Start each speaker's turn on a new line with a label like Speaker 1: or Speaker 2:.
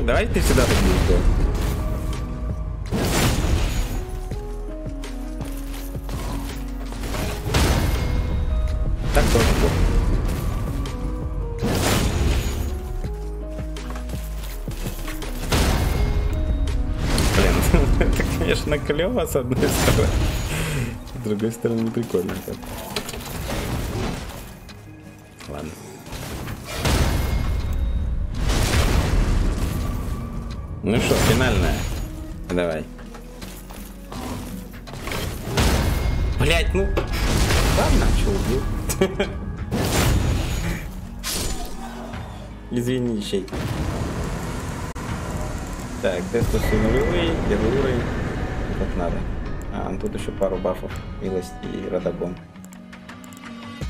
Speaker 1: Давай ты сюда так будешь делать. Так тоже плохо. Блин, это, конечно, клево с одной стороны. С другой стороны, прикольно. Ладно. Ну что, финальная. Давай. Блять, ну. Ладно, что убил. Извини, щей. Так, тесты все нулевые, первый уровень. Как надо. А, тут еще пару бафов. Милость и Радагон.